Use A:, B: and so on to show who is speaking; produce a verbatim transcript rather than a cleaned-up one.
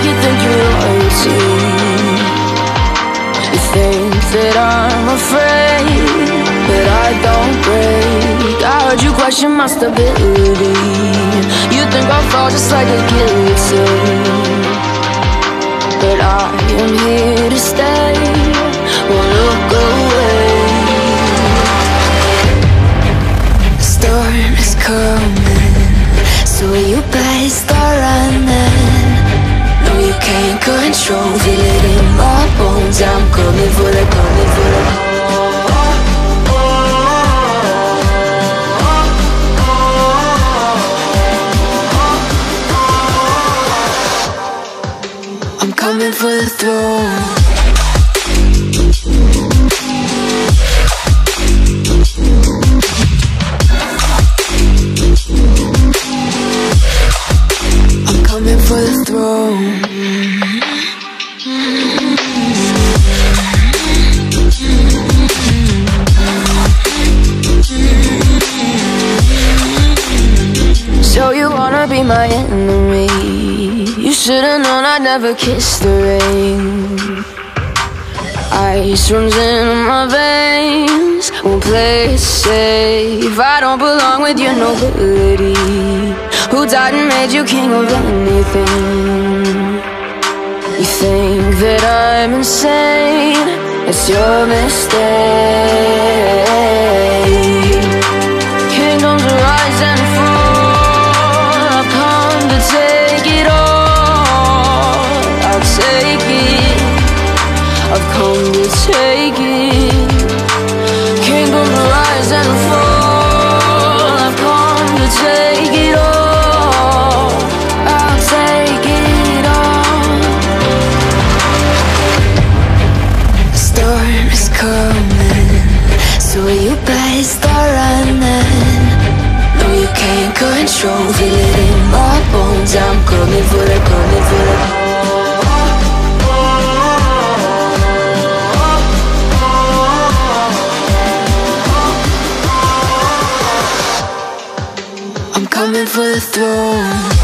A: you think you're royalty. You think that I'm afraid, but I don't break. I heard you question my stability. You think I'll fall just like a guillotine, but I am here to stay. Won't look away. The storm is coming, so you better start running. No, you can't control, feel it in my bones. I'm coming for the, coming for the. I'm coming for the throne. I'm coming for the throne. So you wanna be my enemy? You should've known I'd never kiss the rain. Ice runs in my veins, won't play it safe. I don't belong with your nobility. Who died and made you king of anything? You think that I'm insane? It's your mistake. Kingdoms rise and fall, I've come to take it all. I'll take it, I've come to take it. Kingdoms rise and fall, I've come to take it all. I'll take it all. The storm is coming, so you better start running. No, you can't control, feel it in my bones. I'm coming for the, coming for the. I'm coming for the throne.